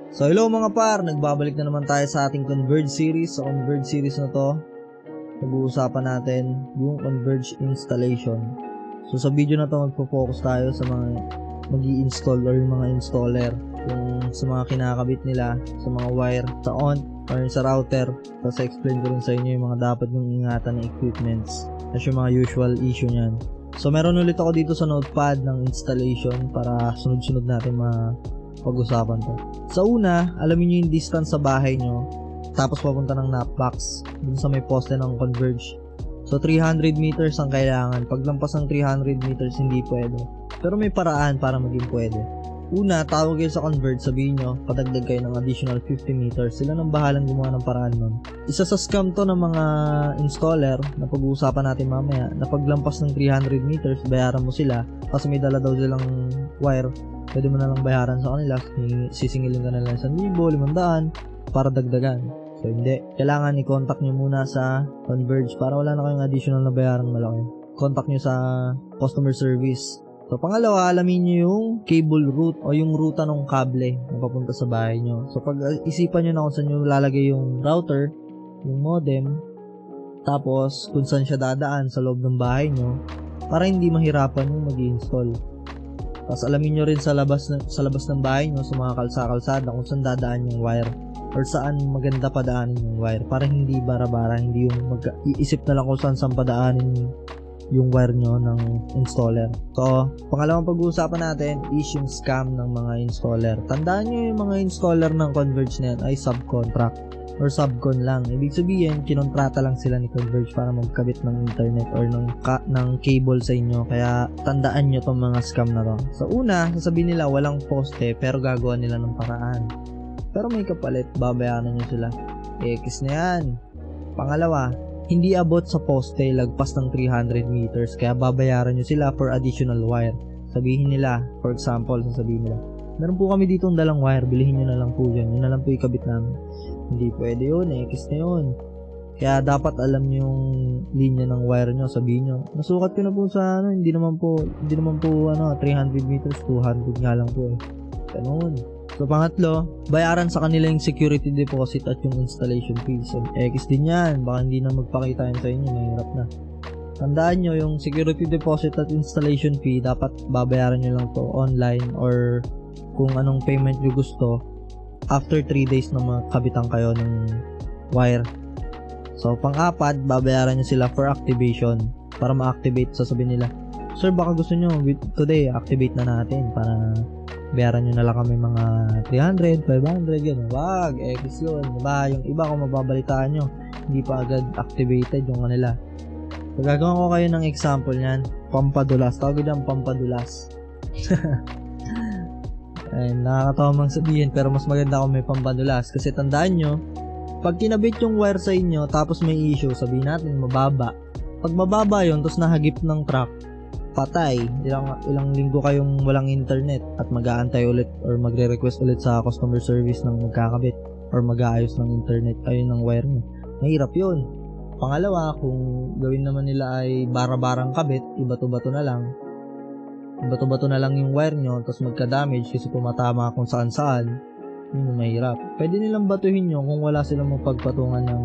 So hello mga par, nagbabalik na naman tayo sa ating Converge series. Sa Converge series na to, nag-uusapan natin yung Converge installation. So sa video na to, magpo-focus tayo sa mga mag-i-install or yung mga installer, yung sa mga kinakabit nila, sa mga wire, sa ONT or sa router. Tapos explain ko rin sa inyo yung mga dapat yung ingatan ng equipments, at yung mga usual issue nyan. So meron ulit ako dito sa notepad ng installation para sunod-sunod natin pag-usapan to. Sa una, alamin nyo yung distance sa bahay nyo, tapos papunta ng knockbox dun sa may poste ng Converge. So 300 meters ang kailangan. Paglampas ng 300 meters hindi pwede, pero may paraan para maging pwede. Una, tawag kayo sa Converge, sabihin nyo padagdag kayo ng additional 50 meters. Sila nang bahalang gumawa ng paraan nun. Isa sa scam to ng mga installer na pag-uusapan natin mamaya, na paglampas ng 300 meters bayaran mo sila kasi may dala daw silang wire. Pwede mo na lang bayaran sa kanila, sisingilin ka na lang 1,000, 500 para dagdagan. So hindi, kailangan i-contact nyo muna sa Converge para wala na kayong additional na bayaran malaki. Contact nyo sa customer service. So pangalawa, alamin nyo yung cable route o yung ruta ng kable na papunta sa bahay nyo. So pag isipan nyo na kung saan nyo lalagay yung router, yung modem, tapos kung saan siya dadaan sa loob ng bahay nyo para hindi mahirapan yung mag-i-install. Tapos alamin nyo rin sa labas ng bahay nyo, sa mga kalsada kung saan dadaan yung wire or saan maganda padaanin yung wire para hindi bara-bara, hindi yung iisip na lang kung saan padaanin yung wire nyo ng installer. So, pangalawang pag-uusapan natin is yung scam ng mga installer. Tandaan nyo yung mga installer ng Converge na yan ay subcontract or subcon lang. Ibig sabihin, kinontrata lang sila ni Converge para magkabit ng internet or ng cable sa inyo. Kaya tandaan nyo tong mga scam na to. Sa una, sasabihin nila walang poste pero gagawa nila ng paraan. Pero may kapalit, babayaran nyo sila. X na yan. Pangalawa, hindi abot sa poste lagpas ng 300 meters kaya babayaran nyo sila for additional wire. Sabihin nila, for example, sasabihin nila, meron po kami dito ng dalang wire, bilhin nyo na lang po dyan, yun na lang po ikabit namin. Hindi pwede yun, X na yun. Kaya dapat alam nyo yung linya ng wire nyo, sabihin nyo, nasukat ko na po sa hindi naman po 300 meters, 200 nga lang po ganun. So pangatlo, bayaran sa kanila yung security deposit at yung installation fees. So, X din yan, baka hindi na magpakita yan sa inyo, mahirap na. Tandaan nyo, yung security deposit at installation fee, dapat babayaran nyo lang to online or kung anong payment nyo gusto after 3 days na makabitan kayo ng wire. So pang-apat, babayaran nyo sila for activation para ma-activate. Sasabihin nila, sir baka gusto nyo today activate na natin para bayaran nyo na lang kami mga 300, 500 gano'n. Wag, X yun, diba? Yung iba kung mababalitaan nyo, hindi pa agad activated yung kanila. So gagawin ko kayo ng example nyan, pampadulas. Tawag dyan pampadulas. Ay, nakakatawa mang sabihin pero mas maganda kung may pampadulas. Kasi tandaan nyo, pag kinabit yung wire sa inyo tapos may issue, sabihin natin mababa. Pag mababa yun, tapos nahagip ng truck, patay. Ilang linggo kayong walang internet at mag-aantay ulit or magre-request ulit sa customer service ng magkakabit or mag-aayos ng internet ayun ng wire nyo. Mahirap yun. Pangalawa, kung gawin naman nila ay bara-barang kabit, ibato-bato na lang yung wire nyo, tapos magka-damage kasi pumatama kung saan-saan, yun yung mahirap. Pwede nilang batuhin nyo kung wala silang mapagpatungan ng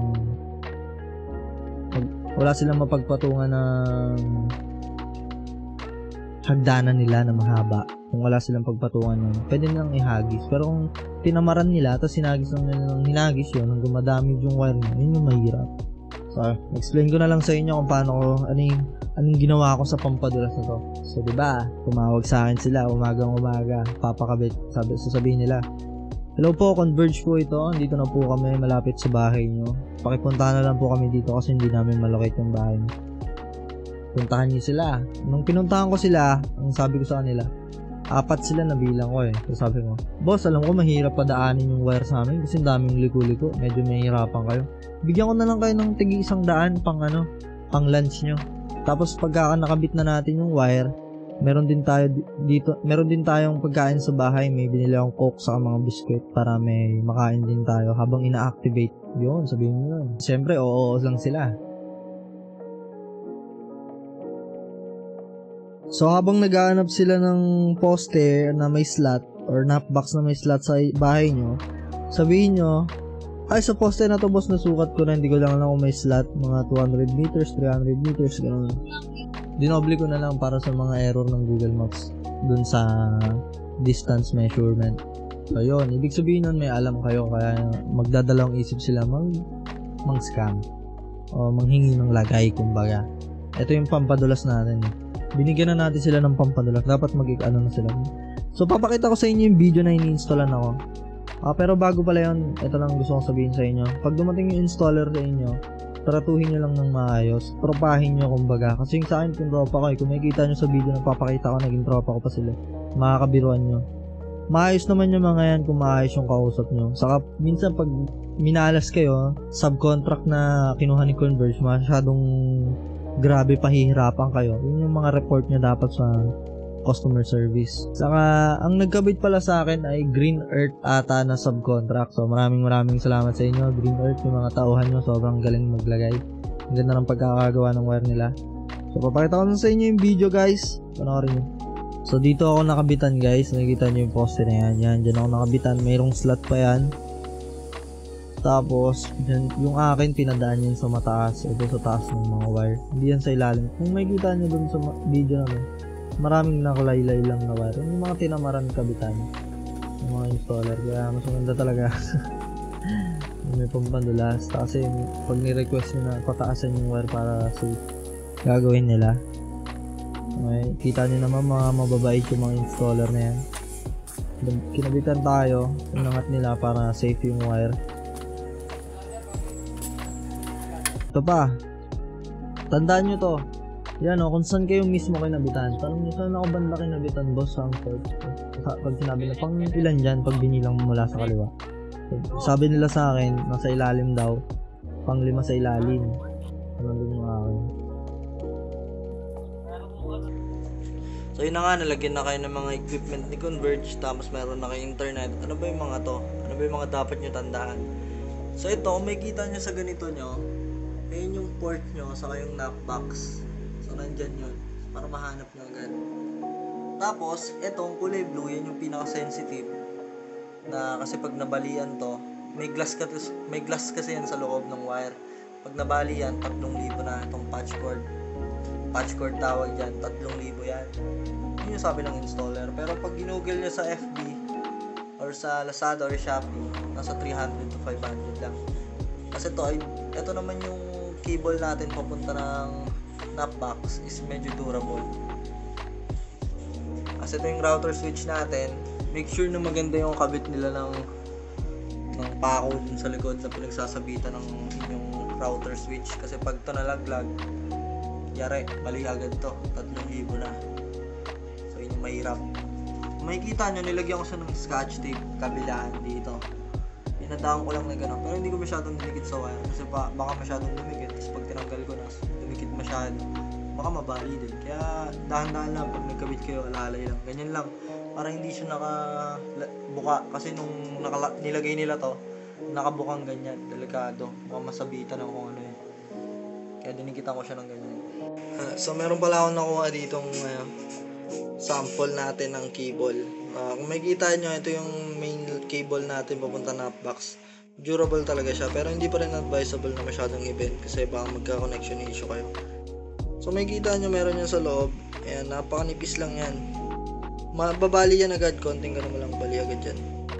hagdanan nila na mahaba. Kung wala silang pagpatungan nun, pwede nilang ihagis. Pero kung tinamaran nila, tapos hinagis lang nila ng hinagis yun, hanggang madamage yung wire nyo, yun yung mahirap. So, explain ko na lang sa inyo kung paano anong ginawa ko sa pampadulas na to. So, diba, tumawag sa akin sila umagang-umaga, papakabit. Sasabihin nila, hello po, Converge po ito. Dito na po kami, malapit sa bahay nyo. Pakipuntahan na lang po kami dito kasi hindi namin malocate yung bahay nyo. Puntahan nyo sila. Nung pinuntahan ko sila, ang sabi ko sa kanila, 4 sila na bilang ko So sabi ko, boss, alam ko mahirap padaanin yung wire sa amin kasi daming liko-liko. Medyo mahirapan kayo. Bigyan ko na lang kayo ng tigi 100 pang lunch nyo. Tapos pagka nakabit na natin yung wire, meron din tayong pagkain sa bahay. May binili akong coke sa mga biskuit para may makain din tayo habang ina-activate. Yun, sabihin nyo yun. Siyempre, oo lang sila. So habang naghahanap sila ng poste na may slot, or knockbox na may slot sa bahay nyo, sabihin nyo, ay sa poste na to boss, nasukat ko na, hindi ko lang alam kung may slot, mga 200 meters, 300 meters, gano'n. Dinoble ko na lang para sa mga error ng Google Maps dun sa distance measurement. So yun, ibig sabihin nun may alam kayo, kaya magdadalawang isip sila mang-scam o manghingi ng lagay, kumbaga. Ito yung pampadulas natin eh. Binigyan na natin sila ng pampadulas, dapat mag-ano na sila. So papakita ko sa inyo yung video na ini-installan ako. Pero bago pala yun, ito lang gusto kong sabihin sa inyo. Pag dumating yung installer sa inyo, tratuhin nyo lang ng maayos, tropahin nyo kumbaga. Kasi yung sa akin kung tropa ko, kung makikita nyo sa video na papakita ko, naging tropa ko pa sila, makakabiruan nyo. Maayos naman yung mga yan kung maayos yung kausap nyo. Saka minsan pag minalas kayo, subcontract na kinuha ni Converge, masyadong grabe, pahihirapan kayo. Yun yung mga report nyo dapat sa customer service. Saka ang nagkabit pala sa akin ay Green Earth ata na subcontract. So maraming salamat sa inyo, Green Earth, yung mga tauhan nyo, sobrang galing maglagay. Ang ganda ng pagkakagawa ng wire nila. So papakita ko na sa inyo yung video guys, panoorin nyo. So dito ako nakabitan guys, nakikita nyo yung poste na yan, dyan ako nakabitan, mayroong slot pa yan. Tapos dyan, yung akin pinadaan yun sa mataas, ito sa taas ng mga wire, hindi yan sa ilalim. Kung makikita nyo dun sa video na dun, maraming nakalaylay lang na wire, yung mga tinamaran kabitan yung mga installer, kaya mas maganda talaga. May pampandulas, kasi pag ni-request nyo na pataasan yung wire para safe, gagawin nila. Okay, kita nyo naman mga mababait yung mga installer na yan. Kinabitan tayo, inangat nila para safe yung wire. Ito pa, tandaan nyo to. Yan o, kung saan kayo mismo kinabitan. Tanong nyo, saan ako banda kinabitan boss sa angkor? Pag sinabi na, pang ilan dyan pag binilang mula sa kaliwa. Sabi nila sa akin, nasa ilalim daw, pang 5 sa ilalim. Nandun yung akin. So yun na nga, nalagyan na kayo ng mga equipment ni Converge, tapos meron na kayo internet. Ano ba yung mga to? Ano ba yung mga dapat nyo tandaan? So ito, kung may kita nyo sa ganito nyo, ayun yung port nyo, saka yung knockbox. So nandyan yun, para mahanap nyo agad. Tapos, itong kulay blue, yan yung pinaka-sensitive. Na kasi pag nabalian to, may glass kasi yan sa loob ng wire. Pag nabali yan, 3,000 na itong patch cord. Patch cord tawag dyan, 3,000 yan. Yun yung sabi ng installer. Pero pag ginugol nyo sa FB or sa Lazada or Shopee, nasa 300 to 500 lang. Kasi ito naman yung cable natin papunta ng knockbox is medyo durable. Kasi ito yung router switch natin, make sure na maganda yung kabit nila ng pako dun sa likod na pinagsasabitan ng inyong router switch. Kasi pag ito nalaglag, yari, mali agad to, 3,000 na. So yun yung mahirap. Makikita nyo, nilagyan ko siya ng scotch tape kabilaan dito. Pinadaan ko lang na gano'n, pero hindi ko masyadong dumikit sa wire kasi baka masyadong dumikit. Tapos pag tinanggal ko na, dumikit masyado, baka mabali din. Kaya dahan-dahan lang, pag nagkabit kayo, alalay lang, ganyan lang, para hindi siya nakabuka. Kasi nung nilagay nila to, nakabukang ganyan, delikado, baka masabitan ng kung ano yun. Kaya dinikitan ko siya ng ganyan. So meron pala akong nakuha ditong sample natin ng cable. Kung makikita nyo, ito yung main cable natin papunta knockbox. Durable talaga siya, pero hindi pa rin advisable na masyadong i-bend kasi baka magka-connection issue kayo. So makikita nyo, meron yan sa loob. Ayan, napakanipis lang yan. Mababali yan agad, konting ganun mo lang bali agad yan.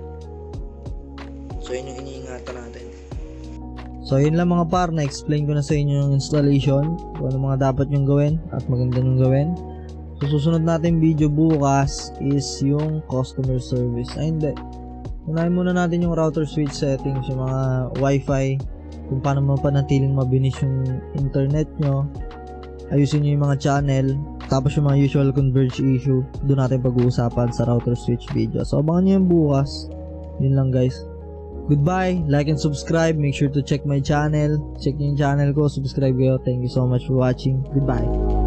So yun yung iniingatan natin. So yun lang mga par, na-explain ko na sa inyo yung installation, kung ano mga dapat yung gawin at maganda yung gawin. So susunod natin video bukas is yung customer service. Ay hindi, unahin muna natin yung router switch settings, yung mga wifi, kung paano mapanatiling mabilis yung internet nyo, ayusin nyo yung mga channel, tapos yung mga usual Converge issue, doon natin pag-uusapan sa router switch video. So abangan nyo yung bukas. Yun lang guys. Goodbye, like and subscribe, make sure to check my channel, check yung channel ko, subscribe kayo. Thank you so much for watching, goodbye.